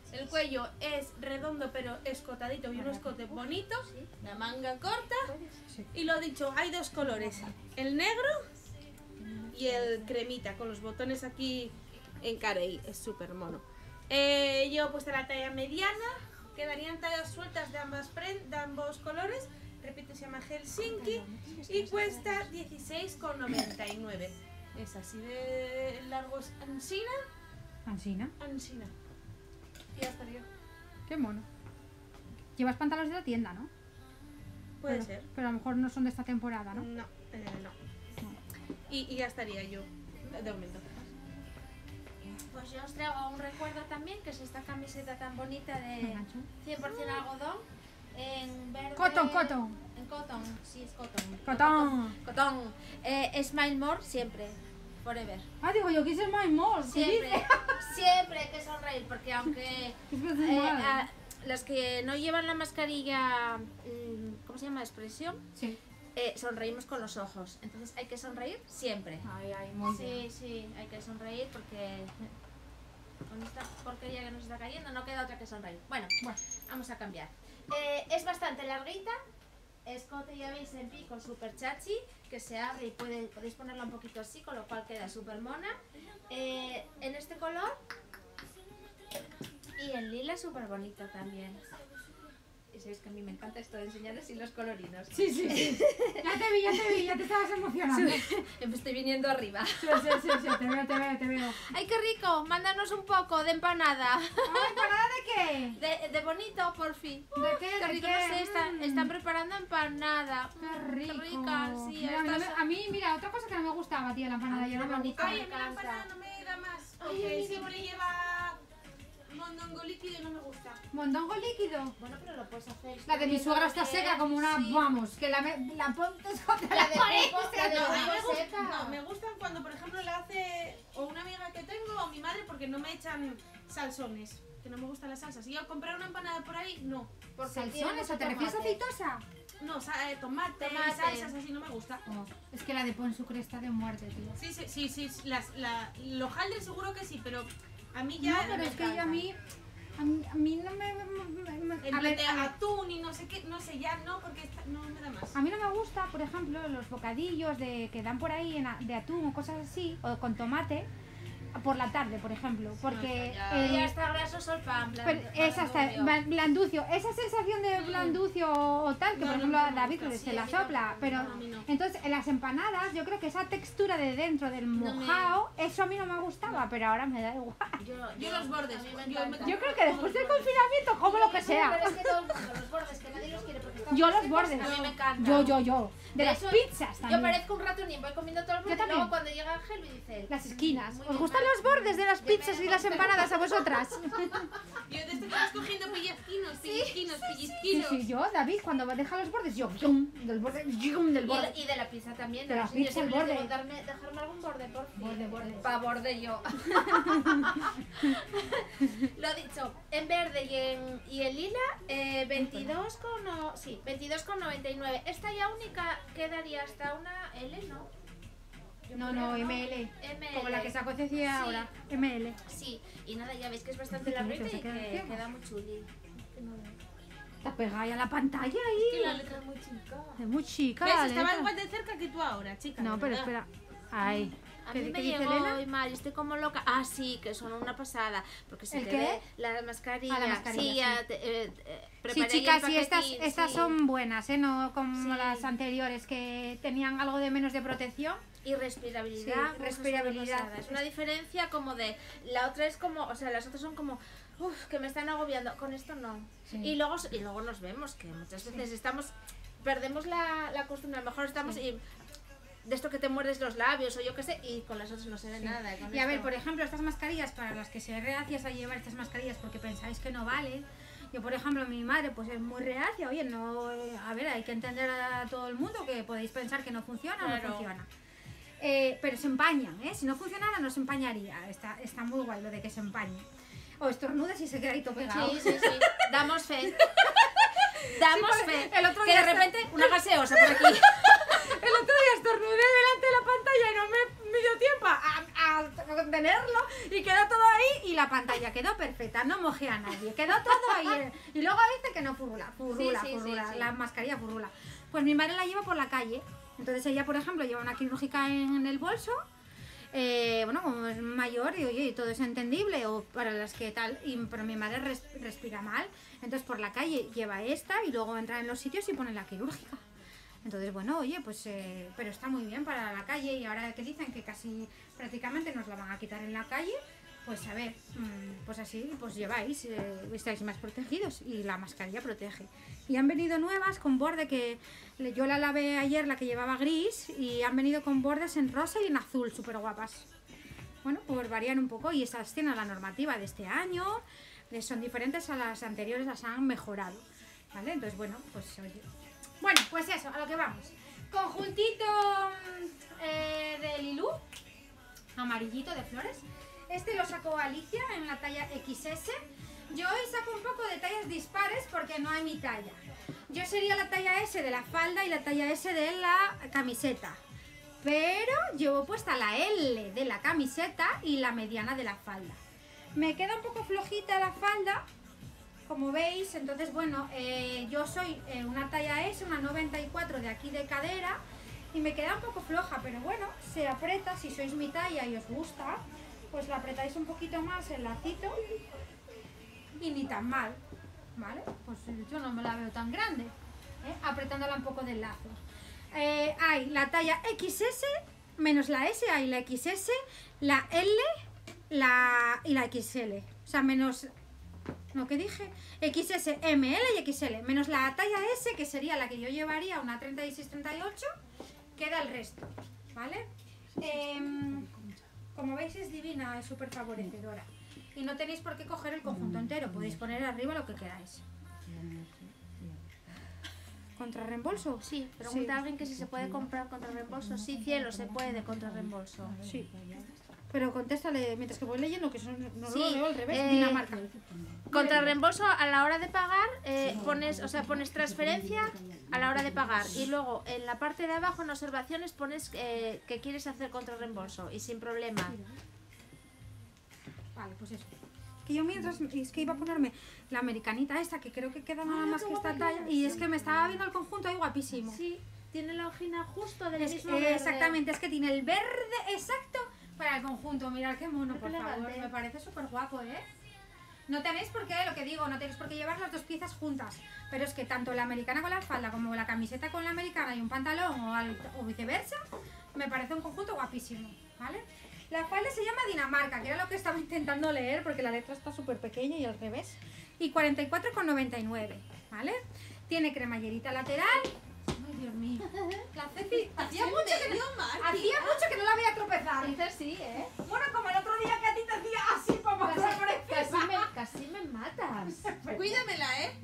Speaker 1: El cuello es redondo pero escotadito y un escote bonito. La manga corta. Y lo dicho, hay dos colores. El negro y el cremita, con los botones aquí en carey. Es súper mono. Eh, yo he puesto la talla mediana. Quedarían tallas sueltas de, ambas de ambos colores. Repito, se llama Helsinki y cuesta dieciséis con noventa y nueve. Es así de largo. Es Ansina.
Speaker 2: Ansina.
Speaker 1: Ansina. Y ya estaría.
Speaker 2: Qué mono. Llevas pantalones de la tienda, ¿no?
Speaker 1: Puede
Speaker 2: pero,
Speaker 1: ser.
Speaker 2: Pero a lo mejor no son de esta temporada, ¿no?
Speaker 1: No, eh, no. Y, y ya estaría yo, de momento.
Speaker 3: Pues yo os traigo un recuerdo también, que es esta camiseta tan bonita de cien por cien algodón, en verde...
Speaker 2: Cotton, cotton.
Speaker 3: En cotton, sí, es cotton.
Speaker 2: Cotton.
Speaker 3: Cotton. Eh, Smile More siempre, forever.
Speaker 2: Ah, digo yo, quise más more.
Speaker 3: Siempre, siempre hay que sonreír, porque aunque eh, a, los que no llevan la mascarilla, ¿cómo se llama? Expresión.
Speaker 2: Sí.
Speaker 3: Eh, sonreímos con los ojos, entonces hay que sonreír siempre.
Speaker 2: Ay, ay, muy
Speaker 3: Sí,
Speaker 2: bien.
Speaker 3: sí, hay que sonreír porque con esta porquería que nos está cayendo no queda otra que sonreír. Bueno,
Speaker 2: Bueno.
Speaker 3: vamos a cambiar. Eh, es bastante larguita, escote ya veis en pico super chachi, que se abre y puede, podéis ponerla un poquito así, con lo cual queda súper mona. Eh, en este color y en lila súper bonito también. Y sabéis que a mí me encanta esto de enseñar así los colorinos.
Speaker 2: Sí, sí, sí. Ya te vi, ya te vi, ya te estabas emocionando. Sí,
Speaker 3: Me estoy viniendo arriba.
Speaker 2: sí, sí, sí, te veo, te veo, te veo.
Speaker 3: ¡Ay, qué rico! Mándanos un poco de empanada.
Speaker 2: Ay, ¿empanada de qué?
Speaker 3: De, de bonito, por fin.
Speaker 2: ¿De qué?
Speaker 3: Qué
Speaker 2: ¿De
Speaker 3: rico,
Speaker 2: qué?
Speaker 3: no sé, están,
Speaker 2: Mm.
Speaker 3: están preparando empanada.
Speaker 2: Qué
Speaker 3: Mm,
Speaker 2: rico.
Speaker 3: Qué rica, sí.
Speaker 2: Mira, a, mí,
Speaker 3: estas-
Speaker 2: a mí, mira, otra cosa que no me gustaba, tía, la empanada.
Speaker 3: Ay,
Speaker 2: Yo no
Speaker 3: qué
Speaker 2: me
Speaker 3: bonito.
Speaker 2: gusta.
Speaker 1: Ay, a mí la
Speaker 3: encanta.
Speaker 1: empanada no me da más.
Speaker 3: Ay,
Speaker 1: Porque
Speaker 3: a mí
Speaker 1: siempre lleva mondongo líquido y no me gusta.
Speaker 2: Mondongo líquido.
Speaker 3: Bueno, pero lo puedes hacer.
Speaker 2: La de mi suegra está seca como una,
Speaker 3: Sí.
Speaker 2: vamos, que la, me- la pontes contra
Speaker 3: La
Speaker 2: la
Speaker 3: de
Speaker 2: pared.
Speaker 3: pulpo, la de
Speaker 1: No, a mí me
Speaker 3: pulpo
Speaker 1: gusta-
Speaker 3: seca.
Speaker 1: no, me gustan cuando, por ejemplo, la hace o una amiga que tengo o mi madre porque no me echan salsones. Que no me gustan las salsas. Y yo comprar una empanada por ahí, no.
Speaker 3: Porque tiene
Speaker 2: ¿Salsones
Speaker 3: mucho
Speaker 2: o te refieres a
Speaker 3: tomate.
Speaker 2: aceitosa?
Speaker 1: No, sa- eh, tomate,
Speaker 3: Tomate.
Speaker 1: salsas así no me gusta.
Speaker 2: Oh, es que la de pon su cresta de muerte, tío.
Speaker 1: Sí, sí, sí, sí. Las, la, lo hojaldre seguro que sí, pero a mí
Speaker 2: No,
Speaker 1: ya.
Speaker 2: pero
Speaker 1: me
Speaker 2: es que yo a
Speaker 1: encanta.
Speaker 2: mí, a mí, a mí no me... me- me-
Speaker 1: El
Speaker 2: a ver,
Speaker 1: de
Speaker 2: a ver,
Speaker 1: atún y no sé qué, no sé, ya no, porque esta- no me da más.
Speaker 2: a mí no me gusta, por ejemplo, los bocadillos de, que dan por ahí en a- de atún o cosas así, o con tomate, por la tarde, por ejemplo, porque...
Speaker 1: ya.
Speaker 2: eh,
Speaker 3: Ya está grasoso el pan.
Speaker 2: pero es hasta blan- blanducio, esa sensación de blanducio o tal, que
Speaker 1: No,
Speaker 2: por
Speaker 1: no,
Speaker 2: ejemplo
Speaker 1: no
Speaker 2: a
Speaker 1: me
Speaker 2: David
Speaker 1: gusta,
Speaker 2: se
Speaker 3: sí,
Speaker 2: la
Speaker 3: a mí no,
Speaker 2: sopla, pero
Speaker 1: no, a mí no.
Speaker 2: entonces en las empanadas yo creo que esa textura de dentro del
Speaker 1: me-
Speaker 2: mojao, eso a mí no me gustaba, pero ahora me da igual.
Speaker 3: Yo,
Speaker 1: Yo los bordes,
Speaker 3: a mí me
Speaker 1: yo
Speaker 3: encanta.
Speaker 1: me-
Speaker 2: Yo creo que después del confinamiento como lo que sea.
Speaker 3: Pero es que todo el mundo, los bordes, que nadie los quiere porque están
Speaker 2: Yo
Speaker 3: muy
Speaker 2: los
Speaker 3: secos,
Speaker 2: bordes.
Speaker 3: A mí me encanta.
Speaker 2: Yo, yo, yo. De,
Speaker 3: De
Speaker 2: las
Speaker 3: hecho,
Speaker 2: pizzas
Speaker 3: Yo
Speaker 2: también.
Speaker 3: parezco un ratonín, voy comiendo todo el mundo
Speaker 2: Yo
Speaker 3: y
Speaker 2: también.
Speaker 3: luego cuando llega Ángel me dice...
Speaker 2: Las esquinas.
Speaker 3: Muy
Speaker 2: ¿Os
Speaker 3: bien,
Speaker 2: gustan
Speaker 3: vale.
Speaker 2: los bordes de las
Speaker 3: Yo me
Speaker 2: pizzas y las
Speaker 3: gusta.
Speaker 2: empanadas a vosotras?
Speaker 1: Yo desde que vas cogiendo pellizquinos, pellizquinos,
Speaker 2: Sí,
Speaker 1: pellizquinos.
Speaker 2: sí, yo, David, cuando deja los bordes, yo, yum, del borde, yum, del
Speaker 3: Y,
Speaker 2: borde.
Speaker 3: y de la pizza también.
Speaker 2: De
Speaker 3: ¿no?
Speaker 2: la
Speaker 3: Sí,
Speaker 2: pizza,
Speaker 3: yo siempre
Speaker 2: el borde.
Speaker 3: les digo, darme, dejarme algún borde, por fin.
Speaker 2: Borde, borde.
Speaker 3: Pa' borde yo. Lo dicho, en verde y en, y en lila, eh, veintidós con, o- sí, veintidós con noventa y nueve. Esta ya única quedaría hasta una L, ¿no? Yo
Speaker 2: No,
Speaker 3: creo,
Speaker 2: no, M L.
Speaker 3: M L.
Speaker 2: Como la que sacó Cecilia
Speaker 3: Sí.
Speaker 2: ahora. M L.
Speaker 3: Sí, y nada, ya veis que es bastante
Speaker 2: Qué
Speaker 3: larguita
Speaker 2: bonito,
Speaker 3: y
Speaker 2: se queda
Speaker 3: que
Speaker 2: ciego.
Speaker 3: queda muy chuli.
Speaker 2: Está pegada ahí a la pantalla
Speaker 1: Que la
Speaker 2: ahí.
Speaker 1: letra es muy chica.
Speaker 2: Es muy chica.
Speaker 1: ¿Ves?
Speaker 2: la
Speaker 1: Estaba
Speaker 2: letra.
Speaker 1: igual de cerca que tú ahora, chica.
Speaker 2: No,
Speaker 1: de
Speaker 2: pero
Speaker 1: verdad.
Speaker 2: espera. Ay.
Speaker 3: A
Speaker 2: ¿Qué,
Speaker 3: mí
Speaker 2: qué
Speaker 3: me
Speaker 2: dice
Speaker 3: llegó
Speaker 2: Elena?
Speaker 3: hoy mal, estoy como loca. Ah, sí, que son una pasada. Porque se
Speaker 2: ¿El
Speaker 3: te
Speaker 2: qué?
Speaker 3: ve la mascarilla.
Speaker 2: Ah, la mascarilla,
Speaker 3: Sí,
Speaker 2: sí.
Speaker 3: ya te, eh, eh,
Speaker 2: Sí,
Speaker 3: preparé
Speaker 2: chicas,
Speaker 3: el
Speaker 2: y estas,
Speaker 3: paquetín,
Speaker 2: estas
Speaker 3: sí.
Speaker 2: son buenas, ¿eh? No como
Speaker 3: Sí.
Speaker 2: las anteriores que tenían algo de menos de protección.
Speaker 3: Y respirabilidad.
Speaker 2: Sí,
Speaker 3: uf, es una
Speaker 2: respirabilidad.
Speaker 3: pasada. Es una diferencia como de... La otra es como... O sea, las otras son como... Uf, que me están agobiando. Con esto no.
Speaker 2: Sí.
Speaker 3: Y, luego, y luego nos vemos que muchas veces estamos... Perdemos la, la costumbre. A lo mejor estamos... Y, de esto que te muerdes los labios o yo qué sé, y con las otras no se ve
Speaker 2: Sí.
Speaker 3: nada. con
Speaker 2: Y a ver,
Speaker 3: esto-
Speaker 2: por ejemplo, estas mascarillas, para las que seáis reacias a llevar estas mascarillas porque pensáis que no valen. Yo, por ejemplo, mi madre pues es muy reacia. Oye, no, a ver, hay que entender a todo el mundo que podéis pensar que no funciona o no
Speaker 3: Claro.
Speaker 2: funciona. Eh, pero se empañan, ¿eh? Si no funcionara, no se empañaría. Está, está muy guay lo de que se empañe. O estornudas y se queda ahí todo pegado.
Speaker 3: Sí, sí, sí. Damos fe. Damos
Speaker 2: Sí,
Speaker 3: fe.
Speaker 2: el otro
Speaker 3: que
Speaker 2: día
Speaker 3: de
Speaker 2: está-
Speaker 3: repente una gaseosa por aquí.
Speaker 2: El otro día estornudé delante de la pantalla y no me, me dio tiempo a, a podía contenerlo y quedó todo ahí y la pantalla quedó perfecta, no mojé a nadie, quedó todo ahí. Y luego dice que no furrula, furrula,
Speaker 3: Sí, sí,
Speaker 2: furrula,
Speaker 3: sí, sí.
Speaker 2: la mascarilla furrula. Pues mi madre la lleva por la calle, entonces ella, por ejemplo, lleva una quirúrgica en el bolso. Eh, bueno, como es mayor y oye, todo es entendible, o para las que tal, y, pero mi madre res, respira mal, entonces por la calle lleva esta y luego entra en los sitios y pone la quirúrgica. Entonces, bueno, oye, pues, eh, pero está muy bien para la calle y ahora que dicen que casi prácticamente nos la van a quitar en la calle, pues a ver, mmm, pues así, pues lleváis, eh, estáis más protegidos y la mascarilla protege. Y han venido nuevas con borde que yo la lavé ayer, la que llevaba gris, y han venido con bordes en rosa y en azul, súper guapas. Bueno, pues varían un poco y estas tienen la normativa de este año, son diferentes a las anteriores, las han mejorado, ¿vale? Entonces, bueno, pues oye. Bueno, pues eso, a lo que vamos. Conjuntito eh, de Lilú, amarillito de flores. Este lo sacó Alicia en la talla equis ese. Yo hoy saco un poco de tallas dispares porque no hay mi talla. Yo sería la talla ese de la falda y la talla ese de la camiseta. Pero llevo puesta la ele de la camiseta y la mediana de la falda. Me queda un poco flojita la falda, como veis. Entonces, bueno, eh, yo soy eh, una talla ese, una noventa y cuatro de aquí de cadera. Y me queda un poco floja, pero bueno, se aprieta. Si sois mi talla y os gusta, pues la apretáis un poquito más el lacito. Y ni tan mal, ¿vale? Pues yo no me la veo tan grande, ¿eh? Apretándola un poco del lazo. Eh, hay la talla equis ese, menos la S, hay la equis ese, la L la, y la equis ele. O sea, menos, ¿no que dije? equis ese, eme ele y equis ele. Menos la talla S, que sería la que yo llevaría, una treinta y seis treinta y ocho, queda el resto, ¿vale? Eh, como veis es divina, es súper favorecedora. Y no tenéis por qué coger el conjunto entero, podéis poner arriba lo que queráis. ¿Contra reembolso?
Speaker 3: Sí, pregunta
Speaker 2: Sí.
Speaker 3: a alguien que si se puede comprar contra reembolso. Sí, cielo, se puede contra reembolso.
Speaker 2: Sí. Pero contéstale mientras que voy leyendo, que son, no
Speaker 3: Sí,
Speaker 2: lo leo al revés,
Speaker 3: eh,
Speaker 2: Dinamarca.
Speaker 3: Contra reembolso a la hora de pagar, eh, pones, o sea, pones transferencia a la hora de pagar y luego en la parte de abajo en observaciones pones eh, que quieres hacer contra reembolso y sin problema.
Speaker 2: Vale, pues eso. Que yo mientras, es que iba a ponerme la americanita esta, que creo que queda nada más que esta talla, y es que me estaba viendo el conjunto ahí guapísimo.
Speaker 3: Sí, tiene la hojina justo del
Speaker 2: Es-
Speaker 3: mismo
Speaker 2: eh,
Speaker 3: verde.
Speaker 2: exactamente, es que tiene el verde exacto para el conjunto. Mirad qué mono, por
Speaker 3: Qué
Speaker 2: favor,
Speaker 3: elegante.
Speaker 2: me parece súper guapo, ¿eh? No tenéis por qué, lo que digo, no tenéis por qué llevar las dos piezas juntas, pero es que tanto la americana con la falda como la camiseta con la americana y un pantalón o, al- o viceversa, me parece un conjunto guapísimo, ¿vale? La falda se llama Dinamarca, que era lo que estaba intentando leer porque la letra está súper pequeña y al revés, y cuarenta y cuatro con noventa y nueve, ¿vale? Tiene cremallerita lateral. Ay, Dios mío. La Ceci, hacía mucho que no, hacía mucho que no la veía tropezar.
Speaker 3: Dices sí, ¿eh?
Speaker 2: Bueno, como el otro día que a ti te hacía así para pasar por
Speaker 3: Casi me, casi me matas.
Speaker 1: Cuídamela, ¿eh?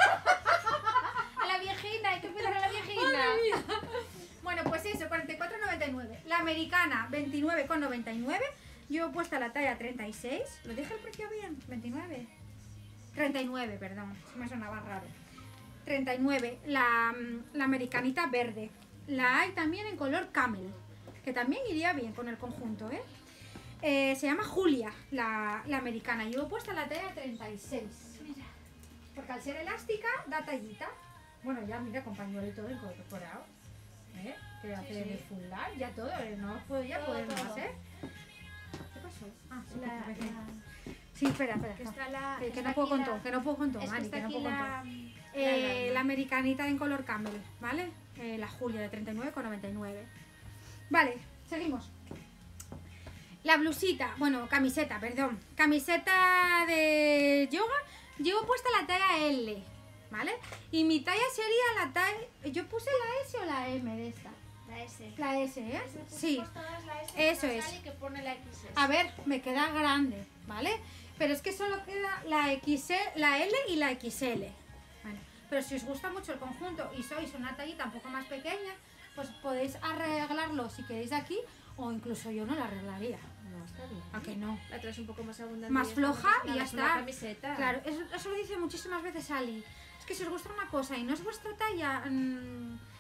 Speaker 3: A la viejina, hay que cuidar a la viejina.
Speaker 2: Bueno, pues eso, cuarenta y cuatro con noventa y nueve. La americana, veintinueve con noventa y nueve. Yo he puesto la talla treinta y seis. ¿Lo dije el precio bien? ¿veintinueve? treinta y nueve, perdón. Se me sonaba raro. treinta y nueve. La, mm, la americanita verde. La hay también en color camel, que también iría bien con el conjunto, ¿eh? Eh, se llama Julia, la, la americana. Yo he puesto la talla treinta y seis. Mira. Porque al ser elástica, da tallita. Bueno, ya mira, con pañuelo y todo incorporado. ¿Eh? Que hace de fundar, ya todo, ¿eh? No puedo ya
Speaker 3: Todo,
Speaker 2: poder
Speaker 3: todo.
Speaker 2: más, ¿eh? ¿Qué pasó? Ah, sí,
Speaker 3: La,
Speaker 2: que te-
Speaker 3: la-
Speaker 2: sí, espera, espera.
Speaker 3: que
Speaker 2: no.
Speaker 3: está la,
Speaker 2: Que, que
Speaker 3: está
Speaker 2: no puedo
Speaker 3: aquí
Speaker 2: con todo,
Speaker 3: la-
Speaker 2: que no puedo con todo,
Speaker 3: es que
Speaker 2: Mari,
Speaker 3: está
Speaker 2: que no
Speaker 3: aquí
Speaker 2: puedo con todo.
Speaker 3: la,
Speaker 2: Eh,
Speaker 3: alarma.
Speaker 2: la americanita en color camel, ¿vale? Eh, la Julia de treinta y nueve con noventa y nueve. Vale, seguimos. La blusita, bueno, camiseta, perdón. Camiseta de yoga. Llevo puesta la talla ele, ¿vale? Y mi talla sería la talla... ¿Yo puse la ese o la eme de esta?
Speaker 3: La S.
Speaker 2: La ese, ¿eh?
Speaker 3: Pues
Speaker 2: Sí.
Speaker 3: pues todas la S
Speaker 2: Eso
Speaker 3: que
Speaker 2: es.
Speaker 3: sale y que pone la X S.
Speaker 2: A ver, me queda grande, ¿vale? Pero es que solo queda la equis ele, la ele y la equis ele. Bueno, pero si os gusta mucho el conjunto y sois una tallita un poco más pequeña, pues podéis arreglarlo si queréis aquí, o incluso yo no la arreglaría.
Speaker 3: No, está bien.
Speaker 2: ¿A que no?
Speaker 3: La traes un poco más abundante.
Speaker 2: Más
Speaker 3: y está
Speaker 2: floja
Speaker 3: más-
Speaker 2: y
Speaker 3: nada,
Speaker 2: ya
Speaker 3: es una
Speaker 2: está.
Speaker 3: camiseta.
Speaker 2: Claro, eso, eso lo dice muchísimas veces Ali. Es que si os gusta una cosa y no es vuestra talla, mm,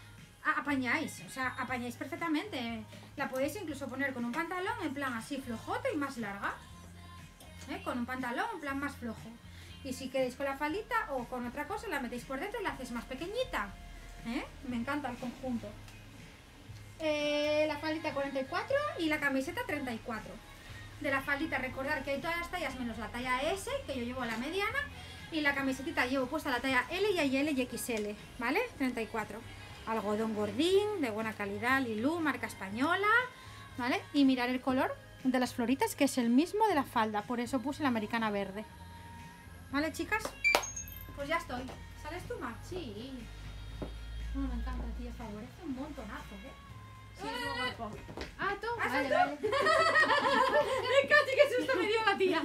Speaker 2: a- apañáis, o sea, apañáis perfectamente. La podéis incluso poner con un pantalón en plan así flojote y más larga. ¿Eh? Con un pantalón en plan más flojo. Y si queréis con la faldita o con otra cosa, la metéis por dentro y la hacéis más pequeñita. ¿Eh? Me encanta el conjunto. Eh, la faldita cuarenta y cuatro y la camiseta treinta y cuatro. De la faldita recordar que hay todas las tallas menos la talla S, que yo llevo la mediana, y la camisetita llevo puesta la talla L y hay L y X L, ¿vale? treinta y cuatro. Algodón gordín, de buena calidad, Lilú, marca española, ¿vale? Y mirar el color de las floritas, que es el mismo de la falda, por eso puse la americana verde. ¿Vale, chicas? Pues ya estoy. ¿Sales tú, Mar?
Speaker 3: Sí.
Speaker 2: No, me encanta, tía, favorece un montonazo, ¿eh?
Speaker 3: Sí, es muy guapo.
Speaker 2: Ah, tú.
Speaker 3: Ah,
Speaker 2: Vale,
Speaker 3: ¿tú?
Speaker 2: vale. Casi qué susto me dio la tía.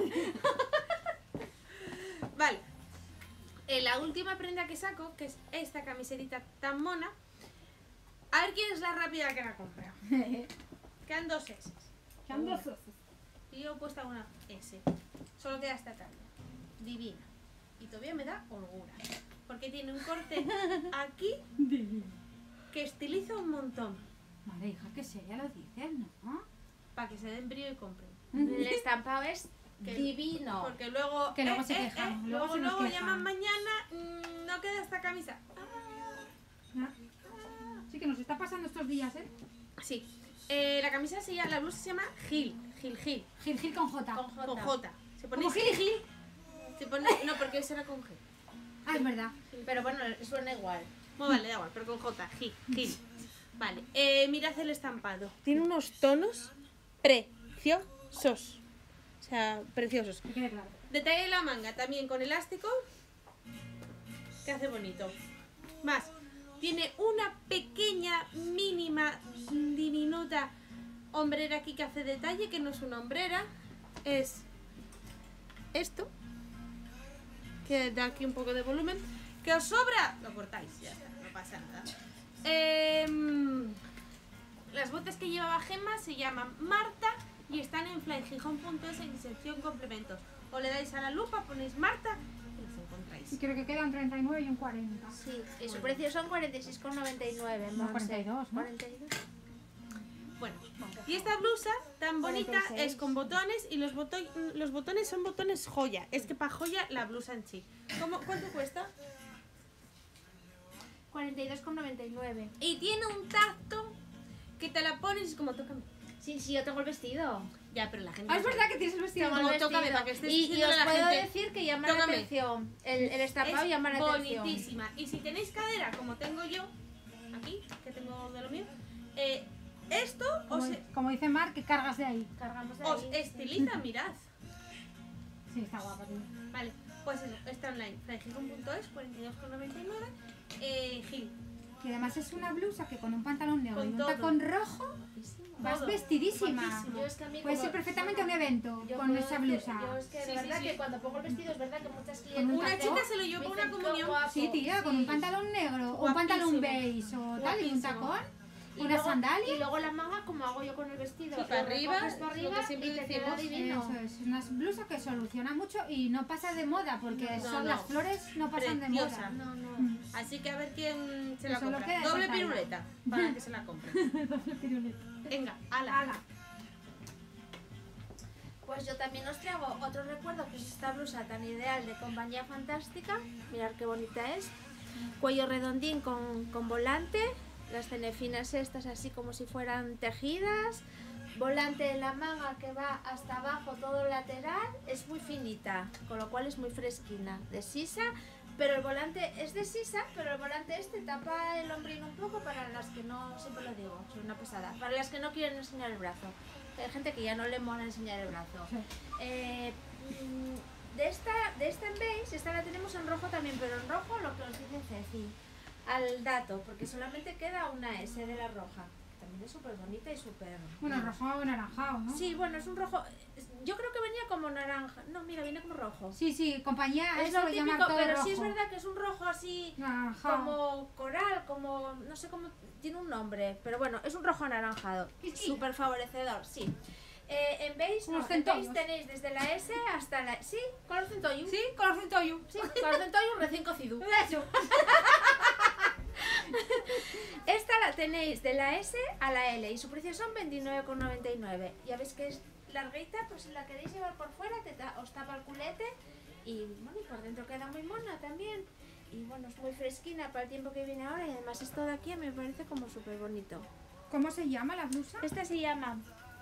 Speaker 1: Vale. Eh, la última prenda que saco, que es esta camisetita tan mona. A ver quién es la rápida que la compra. Quedan dos S.
Speaker 2: Quedan dos S.
Speaker 1: Y yo he puesto una S. Solo queda esta talla. Divina. Y todavía me da holgura. Porque tiene un corte aquí que estiliza un montón.
Speaker 2: Madre hija, qué seria lo dices, ¿no?
Speaker 1: Para que se den brío y compren.
Speaker 3: El estampado es
Speaker 1: Que-
Speaker 3: divino.
Speaker 1: Porque luego.
Speaker 2: Que luego se quejan, luego
Speaker 1: luego
Speaker 2: se nos
Speaker 1: luego
Speaker 2: quejan.
Speaker 1: llaman mañana. mm, no queda esta camisa.
Speaker 2: Ah. Sí que nos está pasando estos días, ¿eh?
Speaker 1: Sí. Eh, la camisa se llama. La blusa se llama Gil. Gil Gil.
Speaker 2: Gil Gil con J.
Speaker 3: Con J.
Speaker 1: Con J. Se pone.
Speaker 2: Como Gil y Gil.
Speaker 1: Se pone. No, porque ese era con G.
Speaker 2: Ah, es verdad.
Speaker 3: Pero bueno, suena igual.
Speaker 1: Bueno, vale, da igual, pero con J. Gil. Gil. Vale. Eh, mirad el estampado. Tiene unos tonos preciosos. O sea, preciosos.
Speaker 2: Que quede claro.
Speaker 1: Detalle de la manga también con elástico. Que hace bonito. Más. Tiene una pequeña, mínima, diminuta hombrera aquí que hace detalle, que no es una hombrera. Es esto. Que da aquí un poco de volumen. ¿Que os sobra? Lo cortáis, ya está, no pasa nada. Em, las botas que llevaba Gemma se llaman Marta y están en flyingijón punto es en sección complementos. O le dais a la lupa, ponéis Marta y las encontráis.
Speaker 2: Y creo que quedan treinta y nueve y un cuarenta.
Speaker 3: Sí, y su precio son cuarenta y seis con noventa y nueve.
Speaker 2: No, cuarenta y dos, ¿no?
Speaker 3: cuarenta y dos.
Speaker 1: Bueno, y esta blusa tan bonita
Speaker 3: cuarenta y seis.
Speaker 1: es con botones y los, boto- los botones son botones joya. Es que para joya la blusa en sí. ¿Cómo, ¿Cuánto cuesta?
Speaker 3: cuarenta y dos con noventa y nueve.
Speaker 1: Y tiene un tacto que te la pones y es como tócame.
Speaker 3: Sí, sí, yo tengo el vestido.
Speaker 1: Ya, pero la gente...
Speaker 2: Ah, es verdad que tienes el vestido.
Speaker 3: Tengo
Speaker 1: Como
Speaker 3: el
Speaker 1: tócame,
Speaker 3: vestido.
Speaker 1: para que estés
Speaker 3: y, y
Speaker 1: diciéndole
Speaker 3: os
Speaker 1: a la
Speaker 3: puedo
Speaker 1: gente,
Speaker 3: decir que llama la
Speaker 1: tócame.
Speaker 3: atención. El, el estampado
Speaker 1: Es
Speaker 3: llama la atención.
Speaker 1: bonitísima. Y si tenéis cadera, como tengo yo, aquí, que tengo de lo mío, eh, esto
Speaker 2: Como,
Speaker 1: os,
Speaker 2: como dice Mar, que cargas de ahí.
Speaker 3: Cargamos de
Speaker 1: os
Speaker 3: ahí.
Speaker 1: estiliza, mirad.
Speaker 2: Sí, está guapa, tío.
Speaker 1: Vale, pues eso, está online. flyingijón punto es, cuarenta y dos con noventa y nueve. Eh, Gil.
Speaker 2: Y además es una blusa que con un pantalón negro
Speaker 1: Con
Speaker 2: y un
Speaker 1: todo.
Speaker 2: tacón rojo vas
Speaker 1: Todo.
Speaker 2: vestidísima.
Speaker 1: Guapísimo.
Speaker 3: Yo es que a mí
Speaker 2: Puede
Speaker 3: como-
Speaker 2: ser perfectamente un evento
Speaker 3: yo
Speaker 2: con
Speaker 3: puedo
Speaker 2: esa
Speaker 3: decir-
Speaker 2: blusa.
Speaker 3: Yo es que de
Speaker 1: Sí, sí,
Speaker 3: verdad
Speaker 1: sí.
Speaker 3: que cuando pongo el vestido es verdad que muchas
Speaker 2: Con un
Speaker 3: clientes...
Speaker 1: Una
Speaker 2: tacón.
Speaker 1: chica se lo llevó para una
Speaker 3: dicen, "Qué
Speaker 1: comunión".
Speaker 3: guapo".
Speaker 2: Sí, tía, con un
Speaker 3: Sí.
Speaker 2: pantalón negro, un
Speaker 1: Guapísimo.
Speaker 2: pantalón beige o tal, y un
Speaker 1: Guapísimo.
Speaker 2: tacón,
Speaker 3: Y
Speaker 2: una
Speaker 3: luego-
Speaker 2: sandalia.
Speaker 3: Y luego la manga, como hago yo con el vestido.
Speaker 1: Sí, para
Speaker 3: lo
Speaker 1: arriba,
Speaker 3: recoges para
Speaker 1: es lo
Speaker 3: arriba
Speaker 1: que siempre
Speaker 3: y te queda
Speaker 1: decimos.
Speaker 3: divino.
Speaker 2: Eso es, una blusa que soluciona mucho y no pasa de moda porque
Speaker 1: No,
Speaker 2: son
Speaker 1: no.
Speaker 2: las flores no pasan
Speaker 1: Preciosa.
Speaker 2: de moda.
Speaker 3: No, no.
Speaker 2: Mm.
Speaker 1: Así que a ver quién se la
Speaker 2: Que solo
Speaker 1: compra.
Speaker 2: queda esa
Speaker 1: Doble
Speaker 2: talla.
Speaker 1: piruleta para que se la compre. Venga, ala.
Speaker 2: Ala.
Speaker 3: Pues yo también os traigo otro recuerdo, que es esta blusa tan ideal de Compañía Fantástica. Mirad qué bonita es. Cuello redondín con, con volante. Las cenefinas estas así como si fueran tejidas. Volante en la manga que va hasta abajo, todo lateral. Es muy finita, con lo cual es muy fresquina. De sisa, pero el volante es de sisa, pero el volante este tapa el hombrín un poco para las que no, siempre lo digo, soy una pesada, para las que no quieren enseñar el brazo. Hay gente que ya no le mola enseñar el brazo. Eh, mm, de esta, de esta en beige, esta la tenemos en rojo también, pero en rojo lo que os dice Ceci, al dato, porque solamente queda una S de la roja. También es súper bonita y súper...
Speaker 2: Bueno, rojo o naranjado, ¿no?
Speaker 3: Sí, bueno, es un rojo... Yo creo que venía como naranja. No, mira, viene como rojo.
Speaker 2: Sí, sí, compañía,
Speaker 3: Es
Speaker 2: eso
Speaker 3: lo
Speaker 2: lo llaman
Speaker 3: típico,
Speaker 2: todo
Speaker 3: pero
Speaker 2: rojo.
Speaker 3: sí es verdad que es un rojo así...
Speaker 2: Naranjado.
Speaker 3: Como coral, como... No sé cómo... Tiene un nombre, pero bueno, es un rojo anaranjado.
Speaker 2: Quisquilla.
Speaker 3: Súper favorecedor, sí. Eh, en beige, no,
Speaker 2: Unos
Speaker 3: en beige
Speaker 2: centollos.
Speaker 3: tenéis desde la S hasta la... Sí, color centollo.
Speaker 2: Sí, color centollo.
Speaker 3: Sí, color centollo recién cocido.
Speaker 2: Eso.
Speaker 3: Esta la tenéis de la S a la L y su precio son veintinueve con noventa y nueve. Ya veis que es larguita, pues si la queréis llevar por fuera te ta- os tapa el culete y bueno, y por dentro queda muy mona también. Y bueno, es muy fresquina para el tiempo que viene ahora y además esto de aquí me parece como súper bonito.
Speaker 2: ¿Cómo se llama la blusa?
Speaker 3: Esta se llama,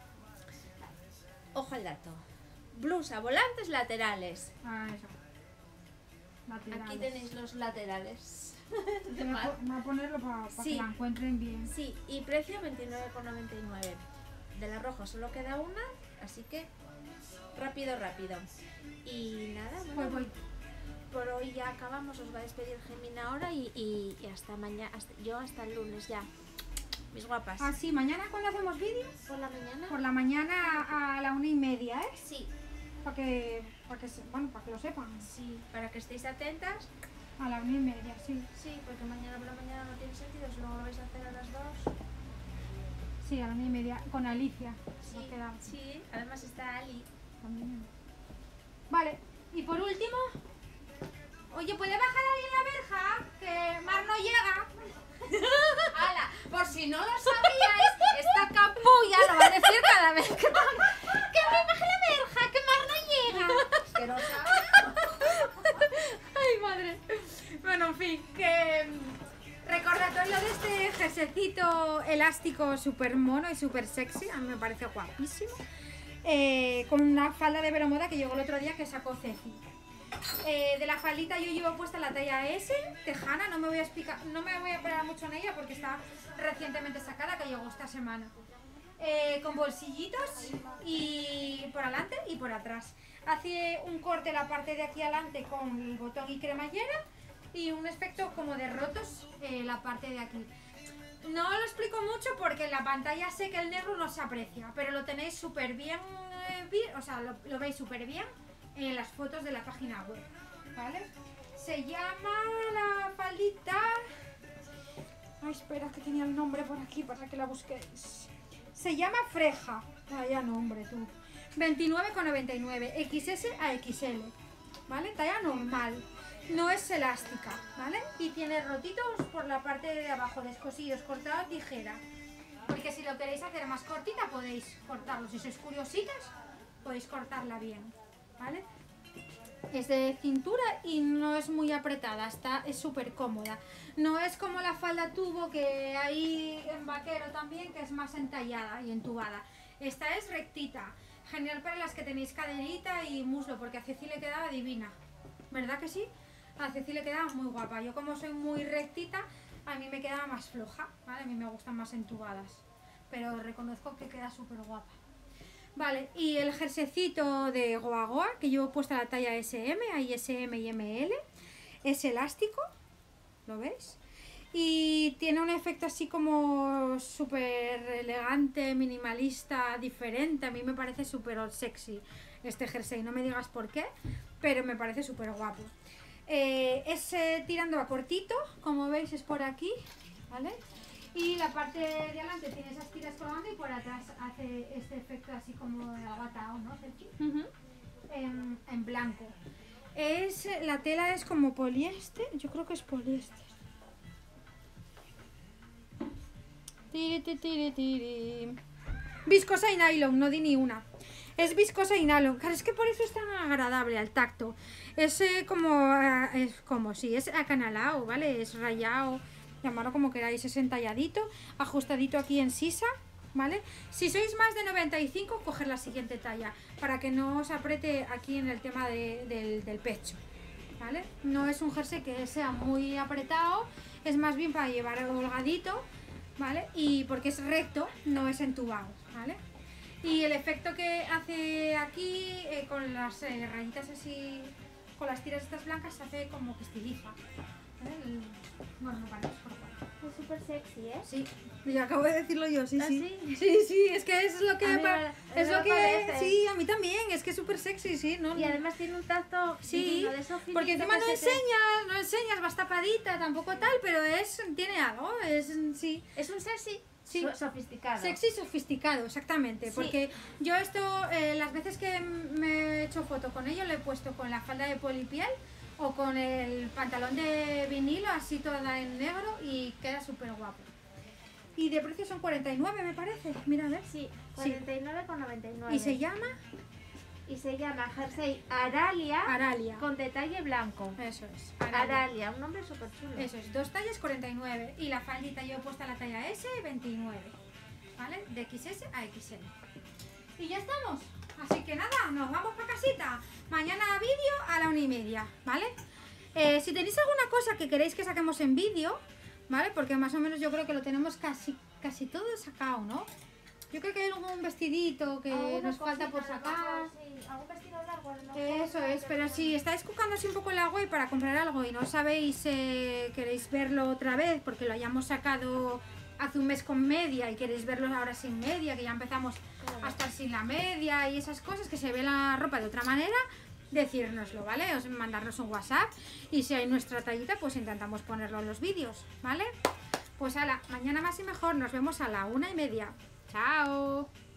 Speaker 3: ojo al dato, blusa volantes laterales.
Speaker 2: Ah, eso. Laterales.
Speaker 3: Aquí tenéis los laterales. de
Speaker 2: Voy a,
Speaker 3: mar.
Speaker 2: po- voy a ponerlo para
Speaker 3: Sí.
Speaker 2: que la encuentren bien.
Speaker 3: Sí, y precio veintinueve con noventa y nueve. De la roja solo queda una, así que rápido, rápido. Y nada, bueno,
Speaker 2: Pues voy.
Speaker 3: por hoy ya acabamos, os va a despedir Gemina ahora y, y, y hasta mañana, yo hasta el lunes ya. Mis guapas.
Speaker 2: Ah, sí, mañana cuando hacemos vídeo,
Speaker 3: ¿Por la mañana?
Speaker 2: por la mañana a la una y media, ¿eh?
Speaker 3: Sí,
Speaker 2: Para que, para que, se- bueno, para que lo sepan.
Speaker 3: sí, para que estéis atentas.
Speaker 2: A la una y media, sí.
Speaker 3: Sí, porque mañana por la mañana no tiene sentido, si luego lo vais a hacer a las dos.
Speaker 2: Sí, a la una y media, con Alicia.
Speaker 3: Sí,
Speaker 2: Nos queda
Speaker 3: sí, además está Ali.
Speaker 2: también. Vale, y por último, oye, ¿puede bajar alguien la verja? Que Mar no llega.
Speaker 3: ¡Hala! Por si no lo sabíais, esta capulla lo va a decir cada vez que
Speaker 2: ¡Que me baje la verja! ¡Que Mar no llega!
Speaker 3: asquerosa.
Speaker 2: ¡Ay, madre! Bueno, en fin, que mm, recordatorio de este jersecito elástico súper mono y súper sexy. A mí me parece guapísimo. Eh, con una falda de Veromoda que llegó el otro día que sacó Ceci. Eh, de la faldita yo llevo puesta la talla S, tejana, no me voy a explicar, no me voy a parar mucho en ella porque está recientemente sacada, que llegó esta semana. Eh, con bolsillitos y por adelante y por atrás. Hace un corte la parte de aquí adelante con el botón y cremallera y un aspecto como de rotos eh, la parte de aquí. No lo explico mucho porque en la pantalla sé que el negro no se aprecia, pero lo tenéis súper bien, eh, vi- o sea, lo, lo veis súper bien en las fotos de la página web, ¿vale? Se llama la faldita... Ay, espera, que tenía el nombre por aquí para que la busquéis. Se llama Freja. Vaya nombre, tú. veintinueve con noventa y nueve, equis ese a equis ele, ¿vale? Talla normal. No es elástica, ¿vale? Y tiene rotitos por la parte de abajo, descosidos, cortado a tijera. Porque si lo queréis hacer más cortita, podéis cortarlo. Si sois curiositas, podéis cortarla bien, ¿vale? Es de cintura y no es muy apretada, está, es súper cómoda. No es como la falda tubo que hay en vaquero también, que es más entallada y entubada. Esta es rectita, genial para las que tenéis caderita y muslo, porque a Ceci le quedaba divina. ¿Verdad que sí? A Ceci le quedaba muy guapa. Yo como soy muy rectita, a mí me quedaba más floja, ¿vale? A mí me gustan más entubadas, pero reconozco que queda súper guapa. Vale, y el jerseycito de Goa Goa, que llevo puesta la talla ese eme, hay ese eme y eme ele, es elástico, ¿lo veis? Y tiene un efecto así como súper elegante, minimalista, diferente. A mí me parece súper sexy este jersey, no me digas por qué, pero me parece súper guapo. Eh, es eh, tirando a cortito, como veis es por aquí, ¿vale? Y la parte de adelante tiene esas tiras colgando y por atrás hace este efecto así como de agatao, ¿no, Ceci?
Speaker 1: Ujú.
Speaker 2: en, en blanco. Es, la tela es como poliéster, yo creo que es poliéster. Tiri, tiri, tiri, tiri. Viscosa y nylon, no di ni una. Es viscosa y nylon, claro, es que por eso es tan agradable al tacto. Es eh, como, eh, es como, sí, es acanalado, ¿vale? Es rayado, llamarlo como queráis, es entalladito, ajustadito aquí en sisa, ¿vale? Si sois más de noventa y cinco, coger la siguiente talla, para que no os apriete aquí en el tema de- del, del pecho, ¿vale? No es un jersey que sea muy apretado, es más bien para llevar holgadito, ¿vale? Y porque es recto, no es entubado, ¿vale? Y el efecto que hace aquí, eh, con las eh, rayitas así, con las tiras estas blancas, se hace como que estiliza. ¿Vale? El- Bueno, no vale, es por favor.
Speaker 3: Es súper sexy, ¿eh?
Speaker 2: Sí, yo acabo de decirlo yo, sí,
Speaker 3: ¿Ah,
Speaker 2: sí.
Speaker 3: sí?
Speaker 2: Sí, sí, es que es lo que...
Speaker 3: A mí
Speaker 2: pa-
Speaker 3: me- a
Speaker 2: es
Speaker 3: mí
Speaker 2: lo
Speaker 3: me
Speaker 2: que...
Speaker 3: parece.
Speaker 2: Sí, a mí también, es que es súper sexy, sí, ¿no?
Speaker 3: Y además tiene un tacto
Speaker 2: Sí,
Speaker 3: divino, de eso
Speaker 2: porque
Speaker 3: finito
Speaker 2: encima
Speaker 3: que
Speaker 2: no
Speaker 3: se te-
Speaker 2: enseñas, no enseñas, vas tapadita, tampoco tal, pero es, tiene algo, es, sí.
Speaker 3: Es un sexy
Speaker 2: Sí.
Speaker 3: so- sofisticado.
Speaker 2: Sexy sofisticado, exactamente.
Speaker 3: Sí.
Speaker 2: Porque yo esto, eh, las veces que me he hecho foto con ello, lo he puesto con la falda de polipiel o con el pantalón de vinilo así toda en negro y queda súper guapo. Y de precio son cuarenta y nueve me parece, mira a ver.
Speaker 3: Sí, cuarenta y nueve con noventa y nueve.
Speaker 2: Y se llama
Speaker 3: Y se llama jersey Aralia,
Speaker 2: Aralia.
Speaker 3: con detalle blanco.
Speaker 2: Eso es,
Speaker 3: Aralia,
Speaker 2: Aralia.
Speaker 3: un nombre súper chulo.
Speaker 2: Eso es, dos tallas cuarenta y nueve y la faldita yo he puesto la talla S veintinueve, ¿vale? De equis ese a equis ele. Y ya estamos. Así que nada, nos vamos para casita. Mañana vídeo a la una y media, ¿vale? Eh, si tenéis alguna cosa que queréis que saquemos en vídeo, ¿vale? Porque más o menos yo creo que lo tenemos casi, casi todo sacado, ¿no? Yo creo que hay algún vestidito que
Speaker 3: Alguna
Speaker 2: nos falta por
Speaker 3: cosita,
Speaker 2: sacar.
Speaker 3: algo, sí, algún vestido largo. ¿No?
Speaker 2: Eso es, pero si estáis buscando así un poco la web para comprar algo y no sabéis, eh, queréis verlo otra vez porque lo hayamos sacado hace un mes con media y queréis verlo ahora sin media, que ya empezamos a estar sin la media y esas cosas, que se ve la ropa de otra manera, decírnoslo, ¿vale? Os mandarnos un WhatsApp y si hay nuestra tallita, pues intentamos ponerlo en los vídeos, ¿vale? Pues ala, mañana más y mejor, nos vemos a la una y media. ¡Chao!